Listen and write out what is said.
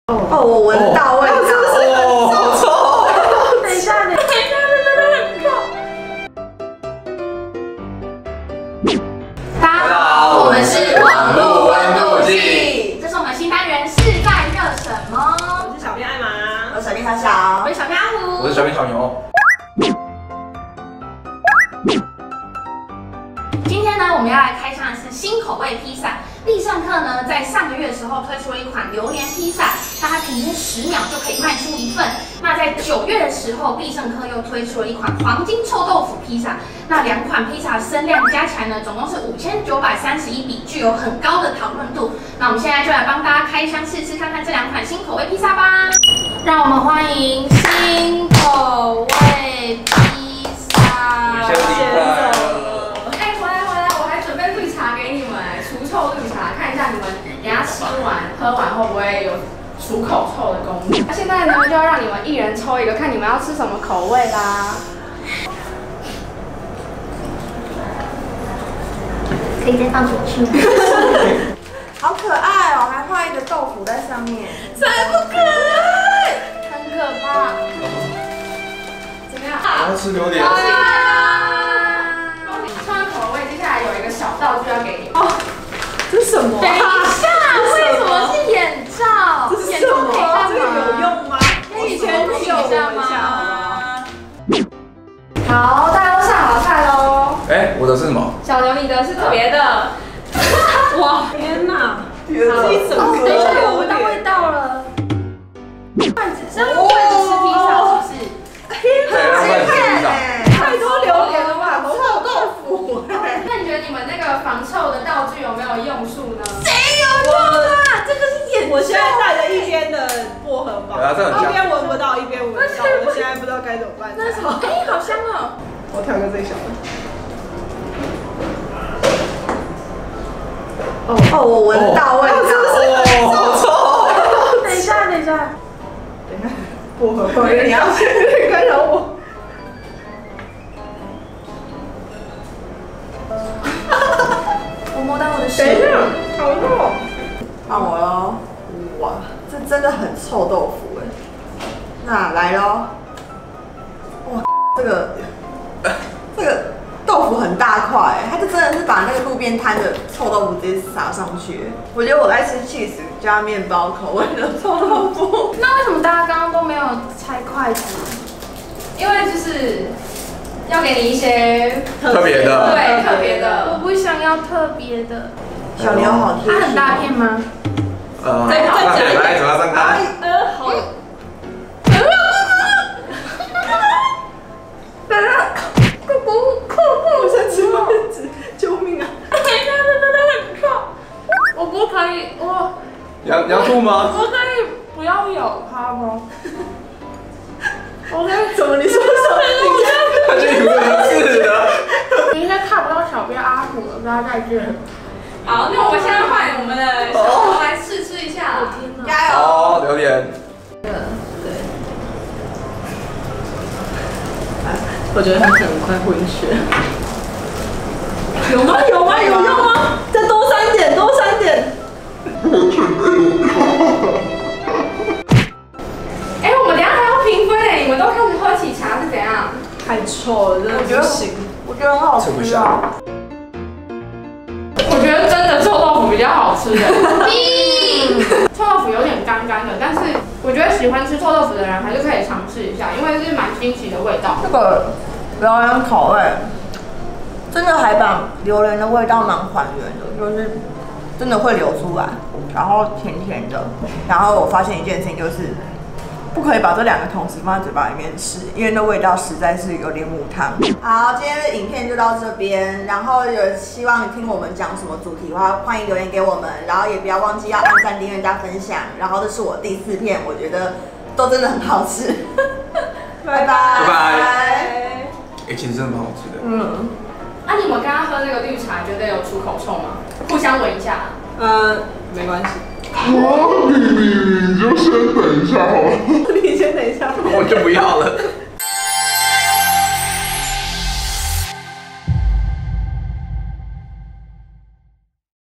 哦，我闻得到味道， 哦，好臭！ 等一下，等一下， 大家好，我们是网络温度计，这是我们新单元是在热什么？ 我是小编艾玛， 我是小编小小， 我是小编阿虎， 我是小编小牛。 今天呢，我们要来开箱的是新口味披萨。必胜客呢，在上个月的时候推出了一款榴莲披萨，那它平均10秒就可以卖出一份。那在9月的时候，必胜客又推出了一款黄金臭豆腐披萨。那2款披萨的声量加起来呢，总共是5931笔，具有很高的讨论度。那我们现在就来帮大家开箱试吃看看这2款新口味披萨吧。让我们欢迎新口味披萨。 先离开。 臭绿茶，看一下你们等下吃完喝完会不会有除口臭的功能。那现在呢，就要让你们一人抽一个，看你们要吃什么口味啦。 可以再放进去吗？ 好可爱哦，还画一个豆腐在上面， 才不可爱，很可怕。怎么样？ 我要吃榴莲。 抽完口味，接下来有一个小道具要给你。 这是什么？ 等一下，为什么是眼罩？ 这是什么？这个有用吗？ 以前秀我一下好吗？ 好，大家都上好菜喽。 哎，我的是什么？ 小牛，你的是特别的。哇， 天哪！ 好， 这一整个等一下，有闻到味道了。筷子，是用筷子吃披萨是不是？ 对，让筷子吃披萨。 太多榴莲了吧，臭豆腐！ 那你觉得你们那个防臭的道具有没有用处呢？ 谁有用啊？这个是眼，我现在带着一边的薄荷包，一边闻不到，一边闻到，我现在不知道该怎么办。 那是什么？哎，好香哦！ 我挑个最小的。 哦，我闻得到味道， 哦，好臭！ 等一下，等一下，薄荷包，你要先干扰我。 我摸到我的手。 等一下，好热。 换我喽！哇，这真的很臭豆腐哎。那来喽！哇，这个豆腐很大块哎，它就真的是把那个路边摊的臭豆腐直接撒上去。我觉得我在吃 cheese 加面包口味的臭豆腐。 那为什么大家刚刚都没有拆筷子？因为就是要给你一些特别的。 对，特别的。 我不想要特别的。 小牛好贴心。 它很大片吗？ 再夹一点来，嘴巴张开。 好。 我想吃筷子，救命啊！ 很臭。我不可以， 你要吐吗？ 我可以不要咬它吗？我可以怎么你说什么？ 他就以为是的。 你应该看不到小编阿虎了，大家再见。好，那我们现在换我们的小红来试吃一下。我天哪！ 加油！ 哦，榴莲。 我觉得他可能快昏厥。有吗？有吗？有用吗？再多3点，多3点。 哎，我们等一下还要评分哎，你们都开始喝起茶是怎样？ 太臭了，真的不行。 我觉得很好吃吃不下。 我觉得真的臭豆腐比较好吃的。臭豆腐有点干干的，但是我觉得喜欢吃臭豆腐的人还是可以尝试一下，因为是蛮新奇的味道。 这个榴莲口味真的还把榴莲的味道蛮还原的，就是真的会流出来，然后甜甜的。然后我发现一件事情就是，不可以把这2个同时放在嘴巴里面吃，因为那味道实在是有点母汤。好，今天的影片就到这边，然后有希望听我们讲什么主题的话，欢迎留言给我们，然后也不要忘记要按赞、订阅、加分享。然后这是我第4片，我觉得都真的很好吃。拜拜。 拜拜。哎，其实真的蛮好吃的。 啊，你们刚刚喝那个绿茶，觉得有出口臭吗？互相闻一下。 没关系。 你就先等一下好了。 你先等一下。 我就不要了。